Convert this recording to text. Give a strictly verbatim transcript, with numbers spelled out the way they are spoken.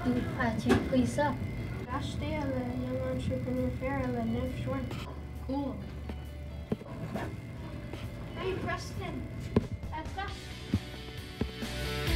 Új pátyink pizza. Rástél Young Entrepreneur Fair le neuf juin. Cool. Hey Preston, attrape!